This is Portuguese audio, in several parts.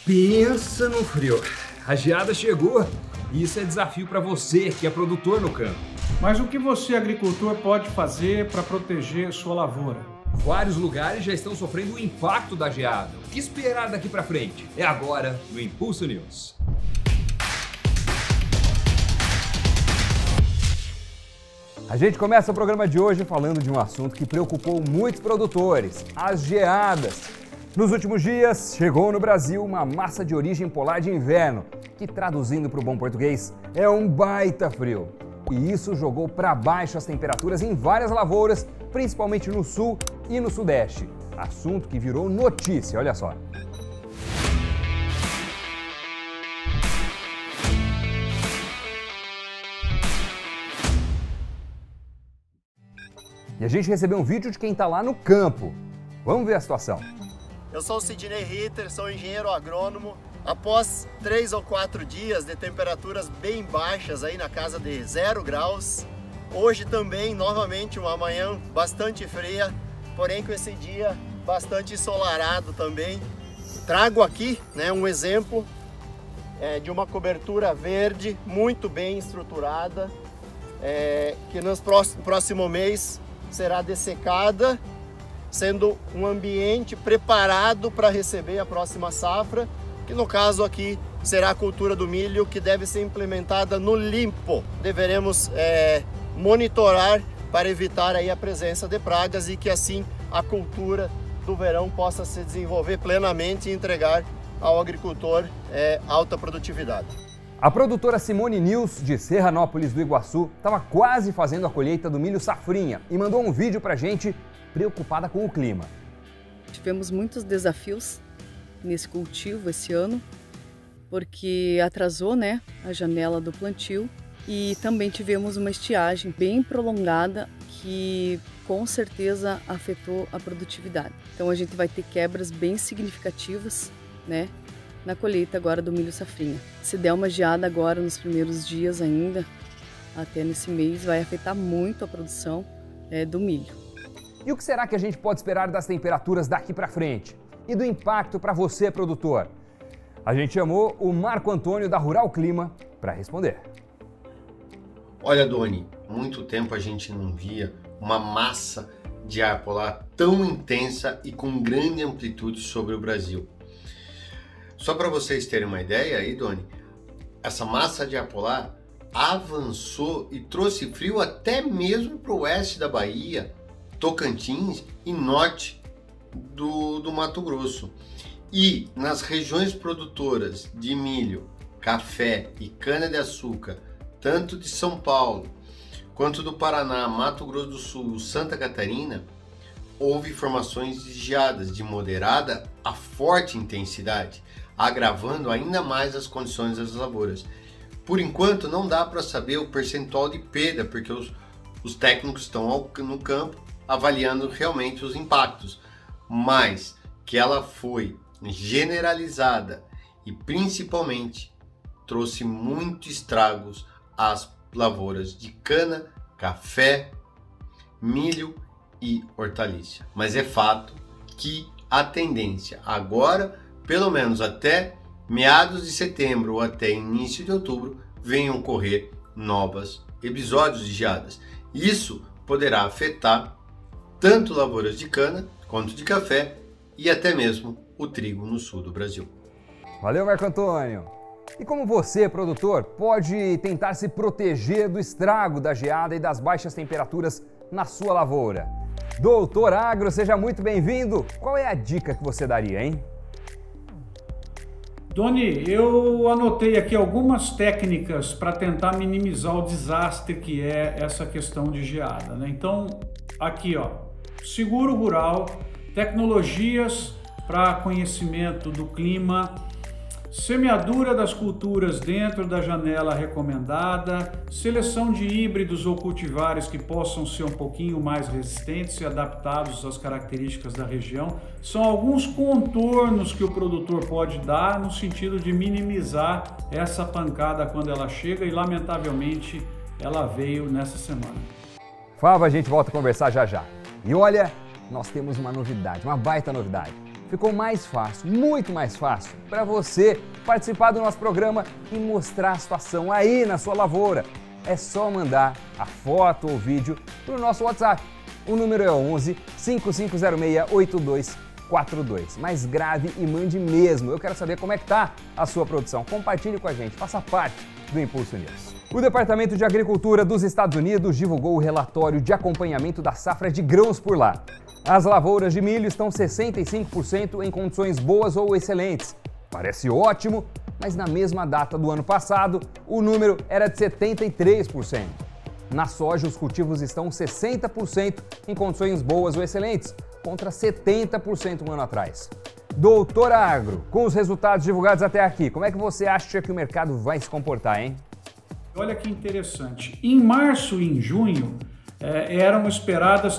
Pensa no frio. A geada chegou e isso é desafio para você que é produtor no campo. Mas o que você, agricultor, pode fazer para proteger sua lavoura? Vários lugares já estão sofrendo o impacto da geada. O que esperar daqui para frente? É agora no Impulso News. A gente começa o programa de hoje falando de um assunto que preocupou muitos produtores: as geadas. Nos últimos dias, chegou no Brasil uma massa de origem polar de inverno, que traduzindo para o bom português, é um baita frio. E isso jogou para baixo as temperaturas em várias lavouras, principalmente no sul e no sudeste. Assunto que virou notícia, olha só. E a gente recebeu um vídeo de quem está lá no campo. Vamos ver a situação. Eu sou o Sidney Ritter, sou engenheiro agrônomo. Após 3 ou 4 dias de temperaturas bem baixas, aí na casa de 0 graus, hoje também, novamente, uma manhã bastante fria, porém com esse dia bastante ensolarado também. Trago aqui, um exemplo de uma cobertura verde muito bem estruturada, que no próximo mês será dessecada, sendo um ambiente preparado para receber a próxima safra, que no caso aqui será a cultura do milho, que deve ser implementada no limpo. Deveremos monitorar para evitar aí a presença de pragas e que assim a cultura do verão possa se desenvolver plenamente e entregar ao agricultor alta produtividade. A produtora Simone Nils, de Serranópolis do Iguaçu, estava quase fazendo a colheita do milho safrinha e mandou um vídeo pra gente preocupada com o clima. Tivemos muitos desafios nesse cultivo esse ano, porque atrasou, a janela do plantio, e também tivemos uma estiagem bem prolongada que com certeza afetou a produtividade. Então a gente vai ter quebras bem significativas, na colheita agora do milho safrinha. Se der uma geada agora nos primeiros dias ainda, até nesse mês, vai afetar muito a produção do milho. E o que será que a gente pode esperar das temperaturas daqui para frente? E do impacto para você, produtor? A gente chamou o Marco Antônio da Rural Clima para responder. Olha, Doni, muito tempo a gente não via uma massa de ar polar tão intensa e com grande amplitude sobre o Brasil. Só para vocês terem uma ideia aí, Doni, essa massa de ar polar avançou e trouxe frio até mesmo para o oeste da Bahia, Tocantins e norte do Mato Grosso. E nas regiões produtoras de milho, café e cana-de-açúcar, tanto de São Paulo quanto do Paraná, Mato Grosso do Sul, Santa Catarina, houve formações de geadas de moderada a forte intensidade, agravando ainda mais as condições das lavouras. Por enquanto não dá para saber o percentual de perda, porque os técnicos estão no campo avaliando realmente os impactos, mas que ela foi generalizada e principalmente trouxe muitos estragos às lavouras de cana, café, milho e hortaliça. Mas é fato que a tendência agora, pelo menos até meados de setembro ou até início de outubro, venham ocorrer novos episódios de geadas. Isso poderá afetar tanto lavouras de cana quanto de café e até mesmo o trigo no sul do Brasil. Valeu, Marco Antônio! E como você, produtor, pode tentar se proteger do estrago da geada e das baixas temperaturas na sua lavoura? Doutor Agro, seja muito bem-vindo! Qual é a dica que você daria, hein? Doni, eu anotei aqui algumas técnicas para tentar minimizar o desastre que é essa questão de geada, Então, aqui, seguro rural, tecnologias para conhecimento do clima, semeadura das culturas dentro da janela recomendada, seleção de híbridos ou cultivares que possam ser um pouquinho mais resistentes e adaptados às características da região, são alguns contornos que o produtor pode dar no sentido de minimizar essa pancada quando ela chega, e lamentavelmente ela veio nessa semana. Fábio, a gente volta a conversar já já. E olha, nós temos uma novidade, uma baita novidade. ficou mais fácil, muito mais fácil, para você participar do nosso programa e mostrar a situação aí na sua lavoura. É só mandar a foto ou vídeo para o nosso WhatsApp. O número é 11 5506 8242. Mas grave e mande mesmo. Eu quero saber como é que tá a sua produção. Compartilhe com a gente, faça parte do Impulso News. O Departamento de Agricultura dos Estados Unidos divulgou o relatório de acompanhamento da safra de grãos por lá. As lavouras de milho estão 65% em condições boas ou excelentes. Parece ótimo, mas na mesma data do ano passado, o número era de 73%. Na soja, os cultivos estão 60% em condições boas ou excelentes, contra 70% um ano atrás. Doutor Agro, com os resultados divulgados até aqui, como é que você acha que o mercado vai se comportar, hein? Olha que interessante. Em março e em junho, eram esperadas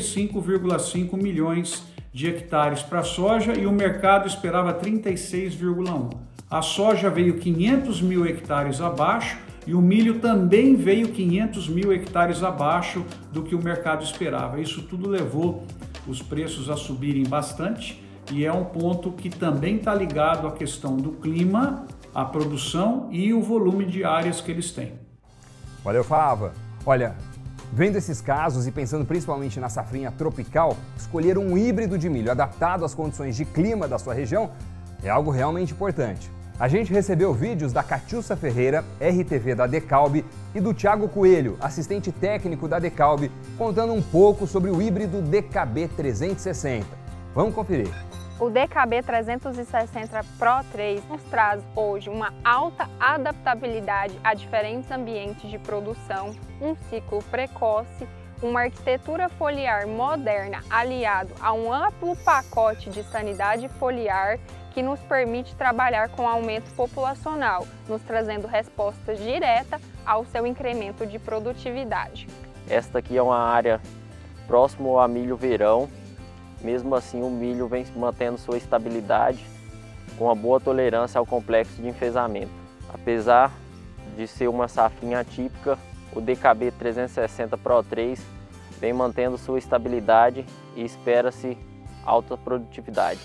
35,5 milhões de hectares para a soja e o mercado esperava 36,1. A soja veio 500 mil hectares abaixo e o milho também veio 500 mil hectares abaixo do que o mercado esperava. Isso tudo levou os preços a subirem bastante e é um ponto que também está ligado à questão do clima, a produção e o volume de áreas que eles têm. Valeu, Fava. Olha, vendo esses casos e pensando principalmente na safrinha tropical, escolher um híbrido de milho adaptado às condições de clima da sua região é algo realmente importante. A gente recebeu vídeos da Catiúcia Ferreira, RTV da Decalb, e do Thiago Coelho, assistente técnico da Decalb, contando um pouco sobre o híbrido DKB 360. Vamos conferir. O DKB 360 Pro 3 nos traz hoje uma alta adaptabilidade a diferentes ambientes de produção, um ciclo precoce, uma arquitetura foliar moderna aliado a um amplo pacote de sanidade foliar que nos permite trabalhar com aumento populacional, nos trazendo respostas diretas ao seu incremento de produtividade. Esta aqui é uma área próximo a milho verão. Mesmo assim, o milho vem mantendo sua estabilidade com uma boa tolerância ao complexo de enfesamento. Apesar de ser uma safrinha atípica, o DKB 360 Pro 3 vem mantendo sua estabilidade e espera-se alta produtividade.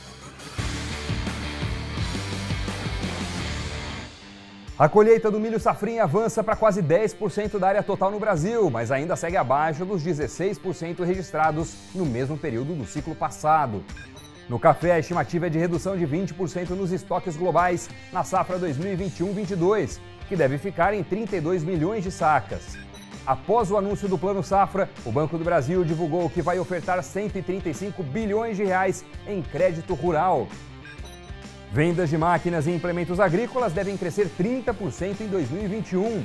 A colheita do milho safrinha avança para quase 10% da área total no Brasil, mas ainda segue abaixo dos 16% registrados no mesmo período do ciclo passado. No café, a estimativa é de redução de 20% nos estoques globais na safra 2021-22, que deve ficar em 32 milhões de sacas. Após o anúncio do Plano Safra, o Banco do Brasil divulgou que vai ofertar 135 bilhões de reais em crédito rural. Vendas de máquinas e implementos agrícolas devem crescer 30% em 2021.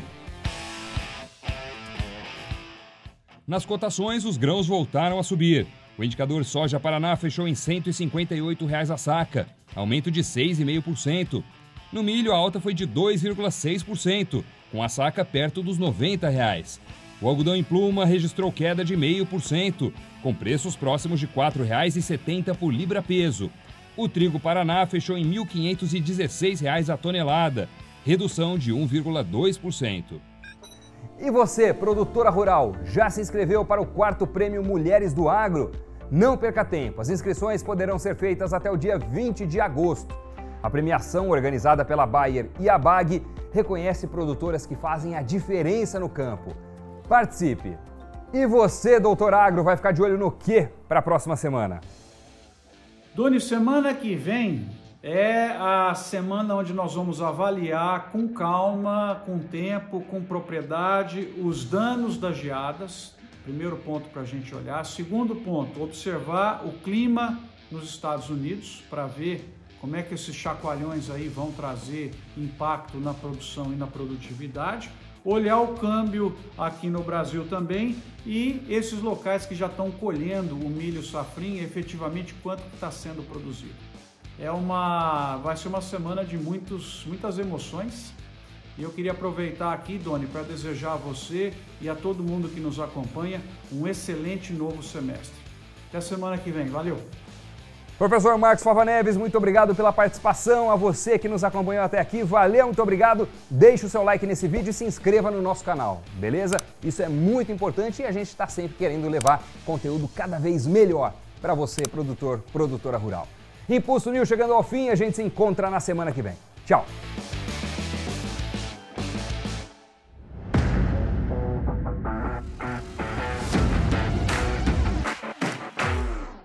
Nas cotações, os grãos voltaram a subir. O indicador soja Paraná fechou em R$ 158,00 a saca, aumento de 6,5%. No milho, a alta foi de 2,6%, com a saca perto dos R$ 90,00. O algodão em pluma registrou queda de 0,5%, com preços próximos de R$ 4,70 por libra-peso. O trigo Paraná fechou em R$ 1.516 a tonelada, redução de 1,2%. E você, produtora rural, já se inscreveu para o 4º Prêmio Mulheres do Agro? Não perca tempo, as inscrições poderão ser feitas até o dia 20 de agosto. A premiação, organizada pela Bayer e a BAG, reconhece produtoras que fazem a diferença no campo. Participe! E você, doutor Agro, vai ficar de olho no quê para a próxima semana? Doni, semana que vem é a semana onde nós vamos avaliar com calma, com tempo, com propriedade, os danos das geadas. Primeiro ponto para a gente olhar. Segundo ponto, observar o clima nos Estados Unidos para ver como é que esses chacoalhões aí vão trazer impacto na produção e na produtividade. Olhar o câmbio aqui no Brasil também e esses locais que já estão colhendo o milho safrinha, efetivamente quanto que está sendo produzido. Vai ser uma semana de muitas emoções e eu queria aproveitar aqui, Doni, para desejar a você e a todo mundo que nos acompanha um excelente novo semestre. Até semana que vem, valeu! Professor Marcos Fava Neves, muito obrigado pela participação. A você que nos acompanhou até aqui, valeu, muito obrigado. Deixe o seu like nesse vídeo e se inscreva no nosso canal, beleza? Isso é muito importante e a gente está sempre querendo levar conteúdo cada vez melhor para você, produtor, produtora rural. Impulso News chegando ao fim, a gente se encontra na semana que vem. Tchau!